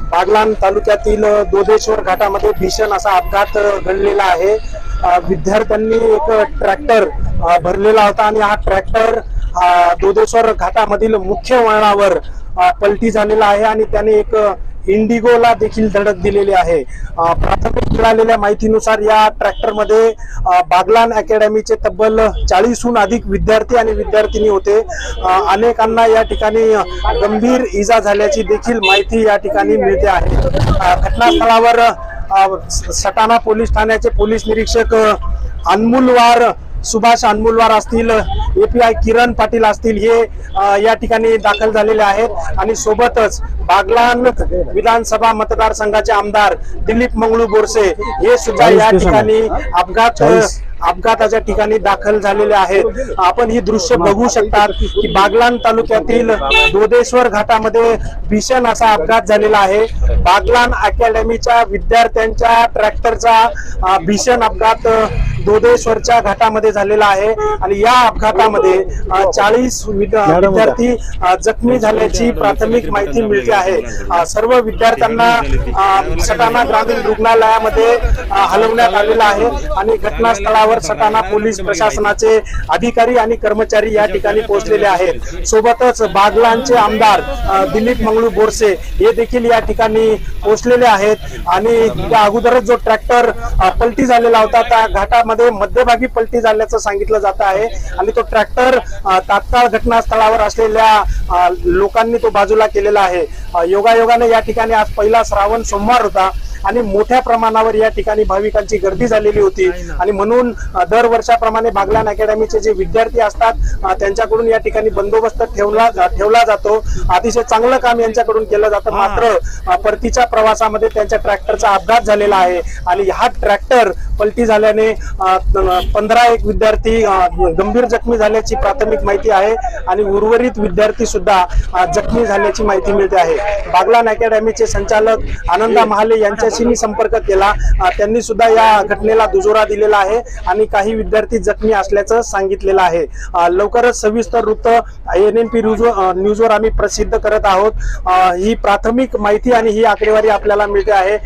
बागलाण तालुक्यातील दोदेश्वर घाटामध्ये भीषण असा अपघात घडलेला आहे। विद्यार्थ्यांनी एक ट्रॅक्टर भरलेला होता आणि हा ट्रॅक्टर दोदेश्वर घाटामधील मुख्य वळणावर पलटी झालेला आहे आणि त्याने एक इंडिगोला देखील धडक दिलेली आहे। प्राथमिक मिळालेल्या माहितीनुसार या ट्रॅक्टरमध्ये बागलाण अकॅडमीचे तब्बल 40हून अधिक विद्यार्थी आणि विद्यार्थिनी होते। अनेकांना या ठिकाणी गंभीर इजा झाल्याची देखील माहिती या ठिकाणी मिळते आहे। घटनास्थळावर सटाणा पोलीस ठाण्याचे पोलीस निरीक्षक अनमुलवार सुभाष अनमुलवार असतील, API किरण पाटील असतील, हे या ठिकाणी दाखल झालेले आहेत आणि सोबतच बागलाण विधानसभा मतदारसंघाचे आमदार दिलीप मंगळू बोरसे हे सुद्धा या ठिकाणी अपघाताच्या ठिकाणी दाखल झालेले आहेत। आपण ही दृश्य बघू शकतात की बागलाण तालुक्यातील दोदेश्वर घाटामध्ये भीषण असा अपघात झालेला आहे। बागलाण अकॅडमीच्या विद्यार्थ्यांच्या ट्रॅक्टरचा भीषण अपघात दोदेश्वरच्या घाटामध्ये झालेला आहे आणि या अपघातामध्ये 40 विद्यार्थी जखमी झाल्याची प्राथमिक माहिती मिळते आहे। सर्व विद्यार्थ्यांना सटाणा ग्रामीण रुग्णालयामध्ये हलवण्यात आलेलं आहे आणि घटनास्थळावर सटाणा पोलीस प्रशासनाचे अधिकारी आणि कर्मचारी या ठिकाणी पोहोचलेले आहेत। सोबतच बागलाणचे आमदार दिलीप मंगळू बोरसे हे देखील या ठिकाणी पोहोचलेले आहेत आणि त्या अगोदरच जो ट्रॅक्टर पलटी झालेला होता त्या घाटामध्ये मध्यभागी पलटी झाल्याचं सांगितलं जात आहे आणि तो ट्रॅक्टर तात्काळ घटनास्थळावर असलेल्या लोकांनी तो बाजूला केलेला आहे। योगायोगाने या ठिकाणी आज पहिला श्रावण सोमवार होता आणि मोठ्या प्रमाणावर या ठिकाणी भाविकांची गर्दी झालेली होती आणि म्हणून दरवर्षाप्रमाणे बागलाण अकॅडमीचे जे विद्यार्थी असतात त्यांच्याकडून या ठिकाणी बंदोबस्त ठेवला जातो। अतिशय चांगलं काम यांच्याकडून केलं जातं। मात्र परतीच्या प्रवासामध्ये त्यांच्या ट्रॅक्टरचा अपघात झालेला आहे आणि हा ट्रॅक्टर पलटी झाल्याने 15 विद्यार्थी गंभीर जखमी झाल्याची प्राथमिक माहिती आहे आणि उर्वरित विद्यार्थी सुद्धा जखमी झाल्याची माहिती मिळते आहे। बागलाण अकॅडमीचे संचालक आनंदा महाले यांच्याशी मी संपर्क केला, त्यांनी सुद्धा या घटनेला दुजोरा दिलेला आहे आणि काही विद्यार्थी जखमी असल्याचं सांगितलेलं आहे। लवकरच सविस्तर वृत्त NNP न्यूजवर आम्ही प्रसिद्ध करत आहोत। ही प्राथमिक माहिती आणि ही आकडेवारी आपल्याला मिळते आहे।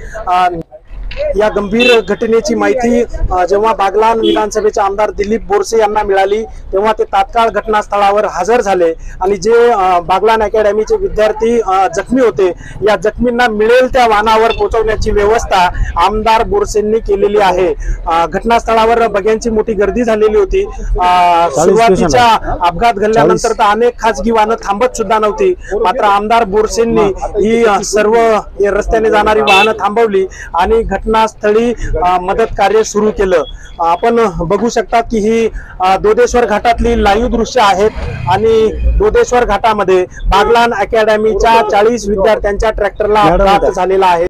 या गंभीर घटनेची माहिती जेव्हा बागलाण विधानसभेचे आमदार दिलीप बोरसे यांना मिळाली तेव्हा ते तात्काळ घटनास्थळावर हजर झाले आणि जे बागलाण अकॅडमीचे विद्यार्थी जखमी होते या जखमींना मिळेल त्या वाहनावर पोहोचवण्याची व्यवस्था आमदार बोरसेंनी केलेली आहे। घटनास्थळावर बघ्यांची मोठी गर्दी झालेली होती। सुरुवातीच्या अपघात घडल्यानंतर तर अनेक खासगी वाहनं थांबत सुद्धा नव्हती, मात्र आमदार बोरसेंनी ही सर्व रस्त्याने जाणारी वाहनं थांबवली आणि घटनास्थळी मदत कार्य सुरू केलं। आपण बघू शकता की ही दोदेश्वर घाटातली लाईव्ह दृश्य आहेत आणि दोदेश्वर घाटामध्ये बागलाण अकॅडमीच्या 40 विद्यार्थ्यांच्या ट्रॅक्टरला अपघात झालेला आहे।